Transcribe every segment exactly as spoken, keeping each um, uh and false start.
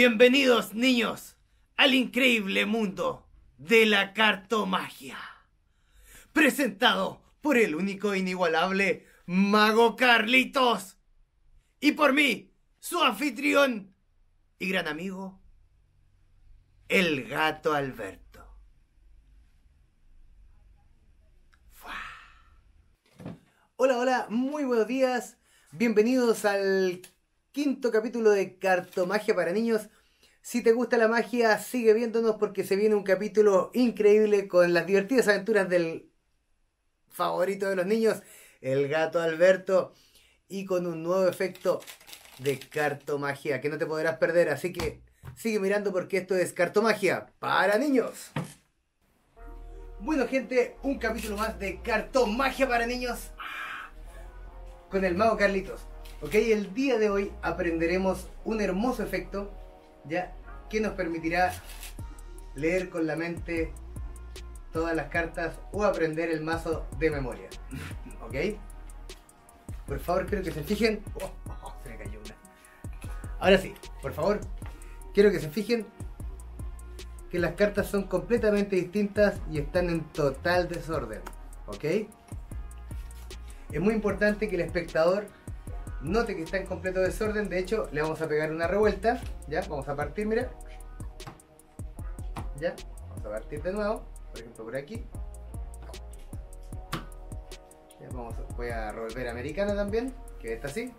Bienvenidos, niños, al increíble mundo de la cartomagia. Presentado por el único e inigualable Mago Carlitos. Y por mí, su anfitrión y gran amigo, el Gato Alberto. Hola, hola, muy buenos días. Bienvenidos al quinto capítulo de Cartomagia para niños. Si te gusta la magia, sigue viéndonos porque se viene un capítulo increíble con las divertidas aventuras del favorito de los niños, el Gato Alberto, y con un nuevo efecto de cartomagia que no te podrás perder. Así que sigue mirando porque esto es Cartomagia para niños. Bueno, gente, un capítulo más de Cartomagia para niños con el Mago Carlitos. Ok, el día de hoy aprenderemos un hermoso efecto, ya, que nos permitirá leer con la mente todas las cartas o aprender el mazo de memoria. Ok, por favor, quiero que se fijen. Oh, oh, se me cayó una. Ahora sí, por favor, quiero que se fijen que las cartas son completamente distintas y están en total desorden. Ok, es muy importante que el espectador note que está en completo desorden. De hecho, le vamos a pegar una revuelta. Ya, vamos a partir, mira. Ya, vamos a partir de nuevo. Por ejemplo, por aquí. Ya, vamos a, voy a revolver americana también, que está así.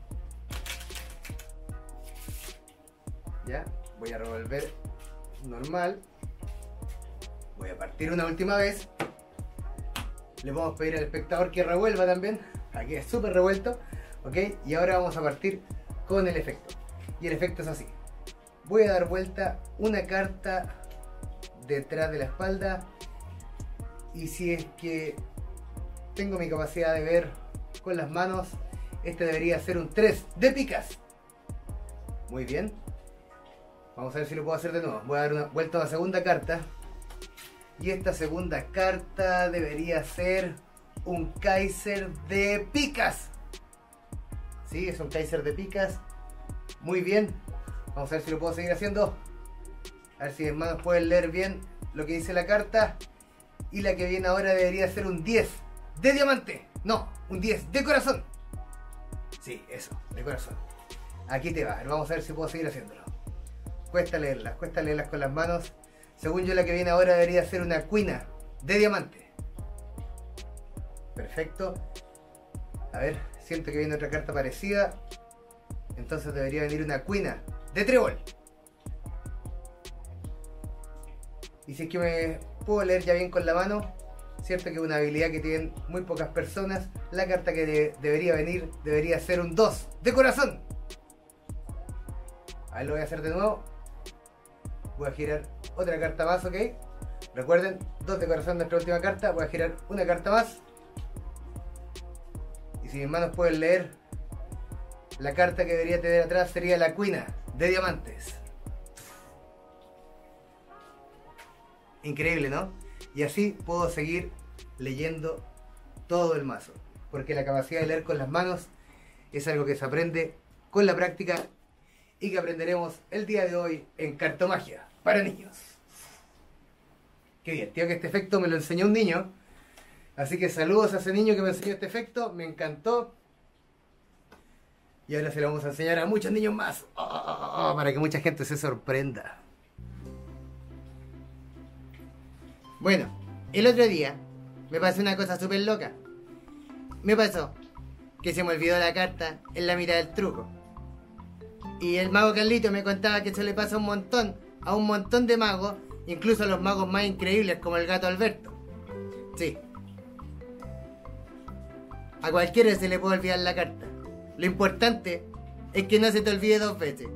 Ya, voy a revolver normal. Voy a partir una última vez. Le vamos a pedir al espectador que revuelva también. Aquí es súper revuelto. Ok, y ahora vamos a partir con el efecto. Y el efecto es así. Voy a dar vuelta una carta detrás de la espalda. Y si es que tengo mi capacidad de ver con las manos, este debería ser un tres de picas. Muy bien. Vamos a ver si lo puedo hacer de nuevo. Voy a dar una vuelta a la segunda carta. Y esta segunda carta debería ser un Kaiser de picas. Sí, es un Kaiser de picas. Muy bien. Vamos a ver si lo puedo seguir haciendo. A ver si mis manos pueden leer bien lo que dice la carta. Y la que viene ahora debería ser un diez de diamante. No, un diez de corazón. Sí, eso, de corazón. Aquí te va. Vamos a ver si puedo seguir haciéndolo. Cuesta leerlas, cuesta leerlas con las manos. Según yo, la que viene ahora debería ser una cuina de diamante. Perfecto. A ver, siento que viene otra carta parecida. Entonces debería venir una cuina de trébol. Y si es que me puedo leer ya bien con la mano, cierto que es una habilidad que tienen muy pocas personas. La carta que de debería venir debería ser un dos de corazón. A ver, lo voy a hacer de nuevo. Voy a girar otra carta más, ok. Recuerden, dos de corazón nuestra última carta. Voy a girar una carta más. Y si mis manos pueden leer, la carta que debería tener atrás sería la cuina de diamantes. Increíble, ¿no? Y así puedo seguir leyendo todo el mazo. Porque la capacidad de leer con las manos es algo que se aprende con la práctica y que aprenderemos el día de hoy en Cartomagia para niños. Qué bien, tío, que este efecto me lo enseñó un niño. Así que saludos a ese niño que me enseñó este efecto, me encantó. Y ahora se lo vamos a enseñar a muchos niños más, oh, oh, oh, para que mucha gente se sorprenda. Bueno, el otro día me pasó una cosa súper loca. Me pasó que se me olvidó la carta en la mitad del truco. Y el mago Carlito me contaba que eso le pasa un montón, a un montón de magos, incluso a los magos más increíbles como el Gato Alberto. Sí. A cualquiera se le puede olvidar la carta. Lo importante es que no se te olvide dos veces.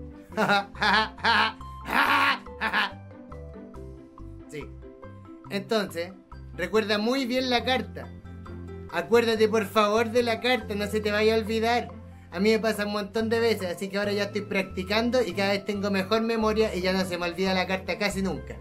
Sí. Entonces, recuerda muy bien la carta. Acuérdate por favor de la carta, no se te vaya a olvidar. A mí me pasa un montón de veces, así que ahora ya estoy practicando y cada vez tengo mejor memoria y ya no se me olvida la carta casi nunca.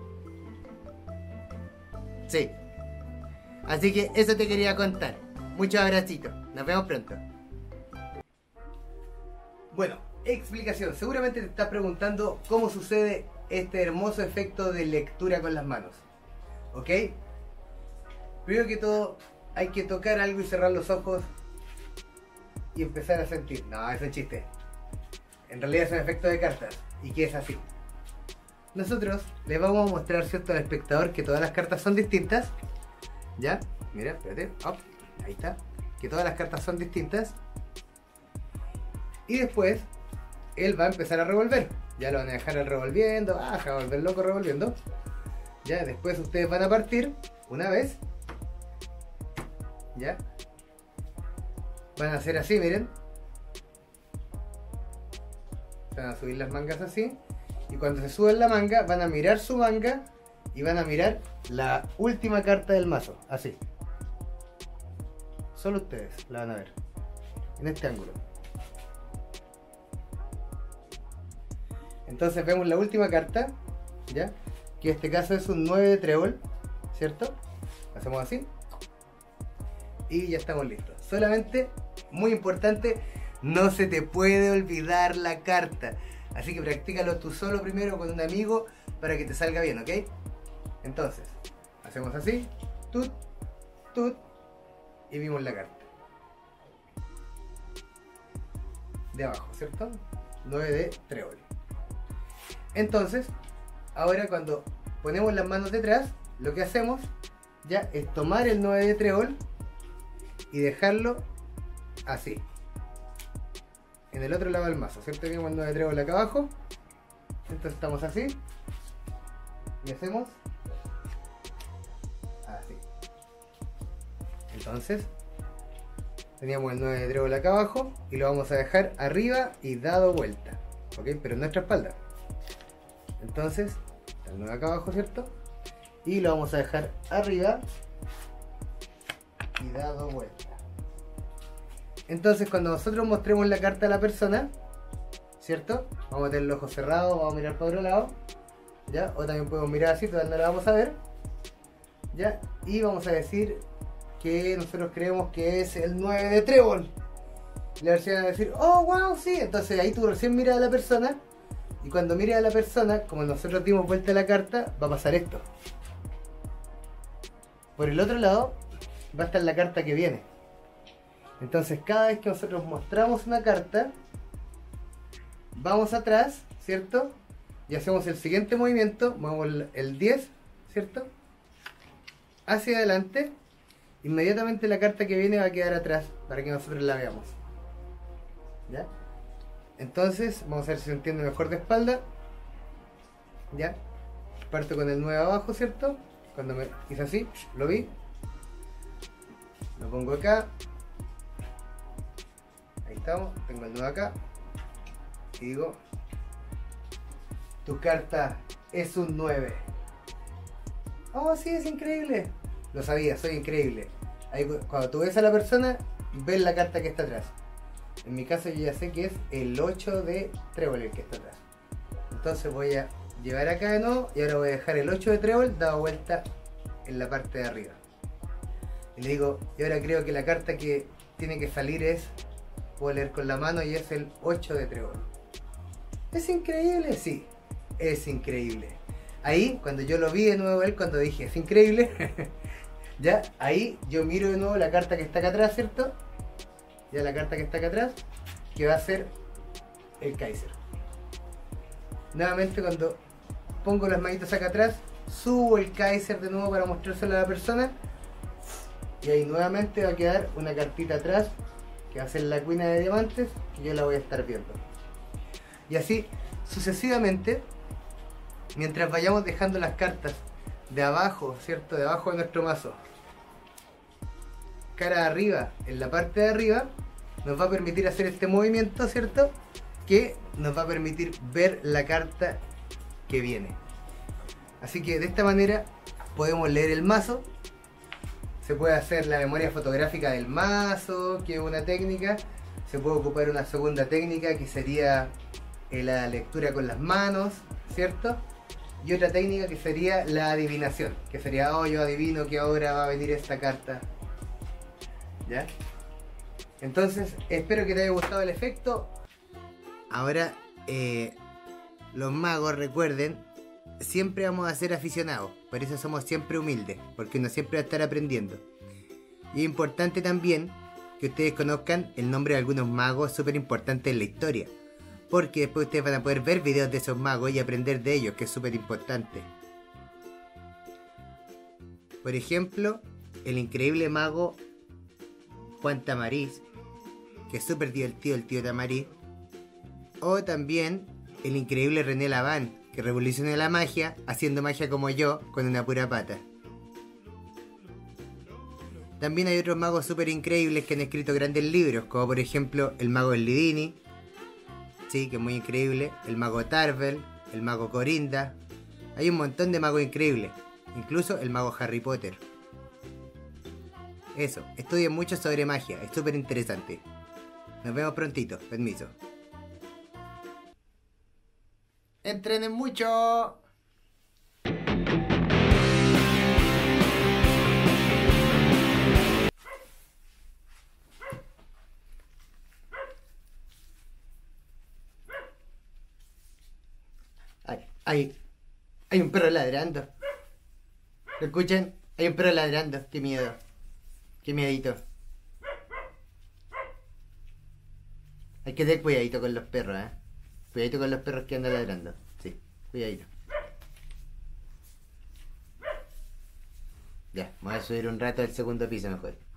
Sí. Así que eso te quería contar. Muchos abracitos. Nos vemos pronto. Bueno, Explicación. Seguramente te estás preguntando cómo sucede este hermoso efecto de lectura con las manos. ¿Ok? Primero que todo, hay que tocar algo y cerrar los ojos y empezar a sentir. No, es un chiste. En realidad es un efecto de cartas y que es así. Nosotros les vamos a mostrar, ¿cierto?, al espectador que todas las cartas son distintas. ¿Ya? Mira, espérate. Op, ahí está. Que todas las cartas son distintas. Y después, él va a empezar a revolver. Ya lo van a dejar el revolviendo. Ah, se va a volver loco revolviendo. Ya, después ustedes van a partir una vez. ¿Ya? Van a hacer así, miren. Van a subir las mangas así. Y cuando se suben la manga, van a mirar su manga y van a mirar la última carta del mazo. Así. Solo ustedes la van a ver. En este ángulo. Entonces vemos la última carta. ¿Ya? Que en este caso es un nueve de trébol. ¿Cierto? Hacemos así. Y ya estamos listos. Solamente, muy importante, no se te puede olvidar la carta. Así que practícalo tú solo primero con un amigo para que te salga bien, ¿ok? Entonces, hacemos así, tut, tut, y vimos la carta. De abajo, ¿cierto? nueve de trébol. Entonces, ahora cuando ponemos las manos detrás, lo que hacemos ya es tomar el nueve de trébol y dejarlo así. En el otro lado del mazo, ¿cierto? Tenemos el nueve de trébol acá abajo. Entonces estamos así. Y hacemos así. Entonces, teníamos el nueve de trébol acá abajo. Y lo vamos a dejar arriba y dado vuelta. ¿Ok? Pero en nuestra espalda. Entonces, el nueve acá abajo, ¿cierto? Y lo vamos a dejar arriba y dado vuelta. Entonces cuando nosotros mostremos la carta a la persona, ¿cierto? Vamos a tener los ojos cerrados, vamos a mirar para otro lado, ¿ya? O también podemos mirar así, todavía no la vamos a ver, ¿ya? Y vamos a decir que nosotros creemos que es el nueve de trébol. Y la persona va a decir, oh, wow, sí. Entonces ahí tú recién miras a la persona, y cuando mires a la persona, como nosotros dimos vuelta a la carta, va a pasar esto. Por el otro lado, va a estar la carta que viene. Entonces cada vez que nosotros mostramos una carta, vamos atrás, ¿cierto? Y hacemos el siguiente movimiento, movemos el diez, ¿cierto? Hacia adelante, inmediatamente la carta que viene va a quedar atrás para que nosotros la veamos. ¿Ya? Entonces, vamos a ver si se entiende mejor de espalda. ¿Ya? Parto con el nueve abajo, ¿cierto? Cuando me hice así, lo vi. Lo pongo acá. Ahí estamos, tengo el nueve acá. Y digo, tu carta es un nueve. Oh, sí, es increíble. Lo sabía, soy increíble. Ahí, cuando tú ves a la persona, ves la carta que está atrás. En mi caso yo ya sé que es el ocho de trébol el que está atrás. Entonces voy a llevar acá de nuevo y ahora voy a dejar el ocho de trébol dado vuelta en la parte de arriba. Y le digo, y ahora creo que la carta que tiene que salir es, puedo leer con la mano, y es el ocho de trébol. ¿Es increíble? Sí, es increíble. Ahí, cuando yo lo vi de nuevo él, cuando dije, es increíble, ya, ahí yo miro de nuevo la carta que está acá atrás, ¿cierto? Ya la carta que está acá atrás, que va a ser el Kaiser. Nuevamente cuando pongo las manitas acá atrás, subo el Kaiser de nuevo para mostrárselo a la persona. Y ahí nuevamente va a quedar una cartita atrás, que va a ser la cuina de diamantes, que yo la voy a estar viendo. Y así sucesivamente, mientras vayamos dejando las cartas de abajo, ¿cierto? De abajo de nuestro mazo, cara arriba, en la parte de arriba, nos va a permitir hacer este movimiento, ¿cierto? Que nos va a permitir ver la carta que viene. Así que de esta manera podemos leer el mazo. Se puede hacer la memoria fotográfica del mazo, que es una técnica. Se puede ocupar una segunda técnica, que sería la lectura con las manos, ¿cierto? Y otra técnica que sería la adivinación, que sería, oh, yo adivino que ahora va a venir esta carta. ¿Ya? Entonces, espero que te haya gustado el efecto. Ahora, eh, los magos, recuerden, siempre vamos a ser aficionados. Por eso somos siempre humildes, porque uno siempre va a estar aprendiendo. Y es importante también que ustedes conozcan el nombre de algunos magos súper importantes en la historia, porque después ustedes van a poder ver videos de esos magos y aprender de ellos, que es súper importante. Por ejemplo, el increíble mago Juan Tamariz, que es súper divertido el tío Tamariz. O también el increíble René Laván, que revolucionó la magia haciendo magia como yo con una pura pata. También hay otros magos súper increíbles que han escrito grandes libros, como por ejemplo el mago Lidini, sí, que es muy increíble, el mago Tarvel, el mago Corinda. Hay un montón de magos increíbles, incluso el mago Harry Potter. Eso, estudien mucho sobre magia, es súper interesante. Nos vemos prontito, permiso. ¡Entrenen mucho! Ay, ay, hay un perro ladrando. ¿Lo escuchan? Hay un perro ladrando. Qué miedo. Qué miedito. Hay que tener cuidadito con los perros, ¿eh? Cuidadito con los perros que andan ladrando. Sí, cuidadito. Ya, me voy a subir un rato al segundo piso mejor.